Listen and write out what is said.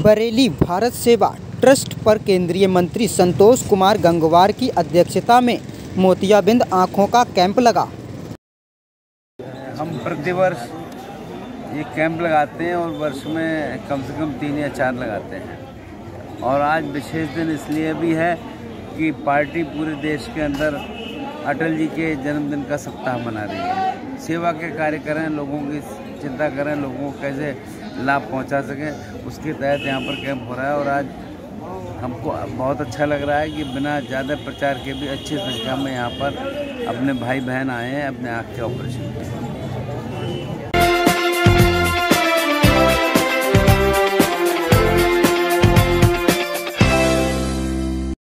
बरेली भारत सेवा ट्रस्ट पर केंद्रीय मंत्री संतोष कुमार गंगवार की अध्यक्षता में मोतियाबिंद आँखों का कैंप लगा। हम प्रतिवर्ष ये कैंप लगाते हैं और वर्ष में कम से कम 3 या 4 लगाते हैं। और आज विशेष दिन इसलिए भी है कि पार्टी पूरे देश के अंदर अटल जी के जन्मदिन का सप्ताह मना रही है। सेवा के कार्य करें, लोगों की चिंता करें, लोगों को कैसे लाभ पहुंचा सकें, उसके तहत यहाँ पर कैंप हो रहा है। और आज हमको बहुत अच्छा लग रहा है कि बिना ज़्यादा प्रचार के भी अच्छी संख्या में यहाँ पर अपने भाई बहन आए हैं अपने आँख के ऑपरेशन के लिए।